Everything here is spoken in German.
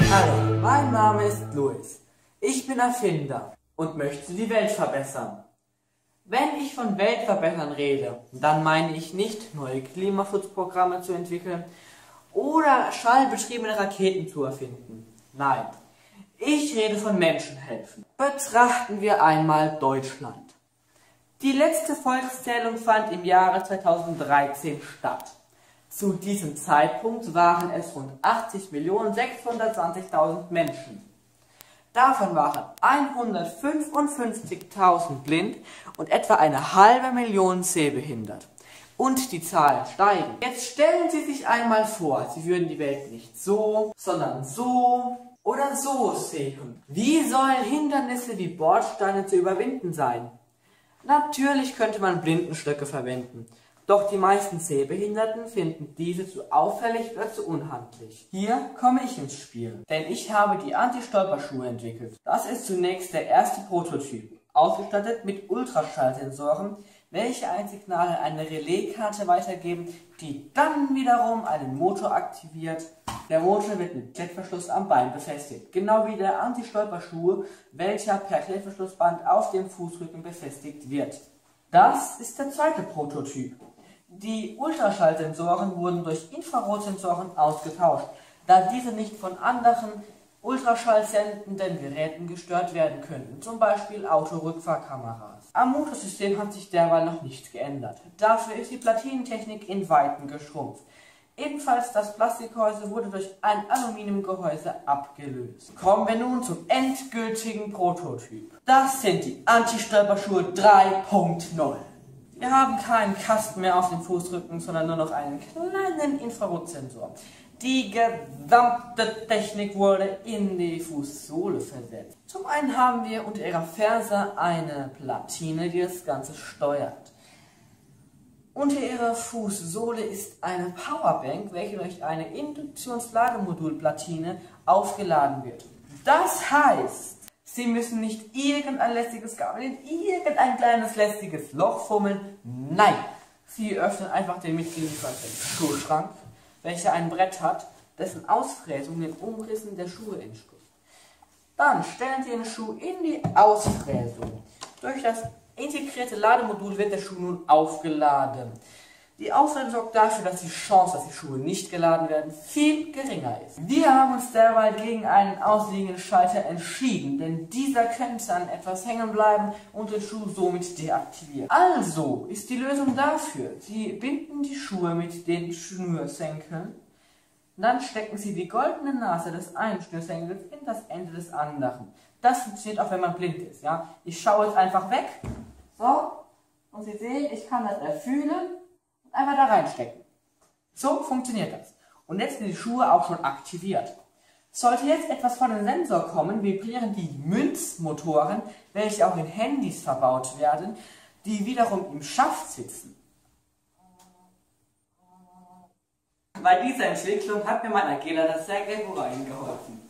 Hallo, mein Name ist Luis. Ich bin Erfinder und möchte die Welt verbessern. Wenn ich von Weltverbessern rede, dann meine ich nicht, neue Klimaschutzprogramme zu entwickeln oder schallbetriebene Raketen zu erfinden. Nein, ich rede von Menschenhelfen. Betrachten wir einmal Deutschland. Die letzte Volkszählung fand im Jahre 2013 statt. Zu diesem Zeitpunkt waren es rund 80.620.000 Menschen. Davon waren 155.000 blind und etwa 500.000 sehbehindert. Und die Zahlen steigen. Jetzt stellen Sie sich einmal vor, Sie würden die Welt nicht so, sondern so oder so sehen. Wie sollen Hindernisse wie Bordsteine zu überwinden sein? Natürlich könnte man Blindenstöcke verwenden. Doch die meisten Sehbehinderten finden diese zu auffällig oder zu unhandlich. Hier komme ich ins Spiel, denn ich habe die Anti-Stolperschuhe entwickelt. Das ist zunächst der erste Prototyp, ausgestattet mit Ultraschallsensoren, welche ein Signal an eine Relaiskarte weitergeben, die dann wiederum einen Motor aktiviert. Der Motor wird mit Klettverschluss am Bein befestigt, genau wie der Anti-Stolperschuh, welcher per Klettverschlussband auf dem Fußrücken befestigt wird. Das ist der zweite Prototyp. Die Ultraschallsensoren wurden durch Infrarotsensoren ausgetauscht, da diese nicht von anderen ultraschallsendenden Geräten gestört werden könnten, zum Beispiel Autorückfahrkameras. Am Motorsystem hat sich derweil noch nichts geändert. Dafür ist die Platinentechnik in Weitem geschrumpft. Ebenfalls das Plastikgehäuse wurde durch ein Aluminiumgehäuse abgelöst. Kommen wir nun zum endgültigen Prototyp. Das sind die Anti-Stolperschuhe 3.0. Wir haben keinen Kasten mehr auf dem Fußrücken, sondern nur noch einen kleinen Infrarotsensor. Die gesamte Technik wurde in die Fußsohle versetzt. Zum einen haben wir unter ihrer Ferse eine Platine, die das Ganze steuert. Unter ihrer Fußsohle ist eine Powerbank, welche durch eine Induktionslademodulplatine aufgeladen wird. Das heißt, Sie müssen nicht irgendein lästiges Kabel in irgendein kleines lästiges Loch fummeln. Nein, Sie öffnen einfach den mitgelieferten Schuhschrank, welcher ein Brett hat, dessen Ausfräsung den Umrissen der Schuhe entspricht. Dann stellen Sie den Schuh in die Ausfräsung. Durch das integrierte Lademodul wird der Schuh nun aufgeladen. Die Ausfräsung sorgt dafür, dass die Chance, dass die Schuhe nicht geladen werden, viel geringer ist. Wir haben uns derweil gegen einen ausliegenden Schalter entschieden, denn dieser könnte an etwas hängen bleiben und den Schuh somit deaktivieren. Also ist die Lösung dafür: Sie binden die Schuhe mit den Schnürsenkeln, dann stecken Sie die goldene Nase des einen Schnürsenkels in das Ende des anderen. Das funktioniert auch, wenn man blind ist. Ja? Ich schaue jetzt einfach weg, so, und Sie sehen, ich kann das erfühlen. Einmal da reinstecken. So funktioniert das. Und jetzt sind die Schuhe auch schon aktiviert. Sollte jetzt etwas von dem Sensor kommen, vibrieren die Münzmotoren, welche auch in Handys verbaut werden, die wiederum im Schaft sitzen. Bei dieser Entwicklung hat mir mein Agileracer Gregorin geholfen.